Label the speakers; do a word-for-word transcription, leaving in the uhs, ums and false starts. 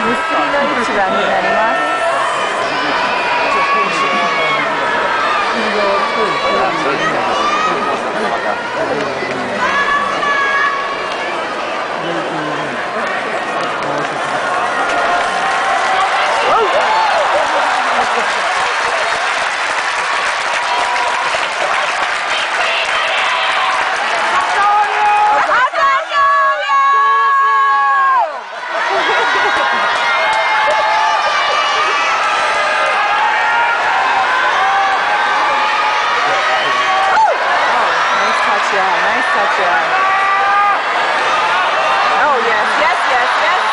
Speaker 1: の市場になります。Yeah, nice touch, yeah. Oh, yes, yes, yes, yes.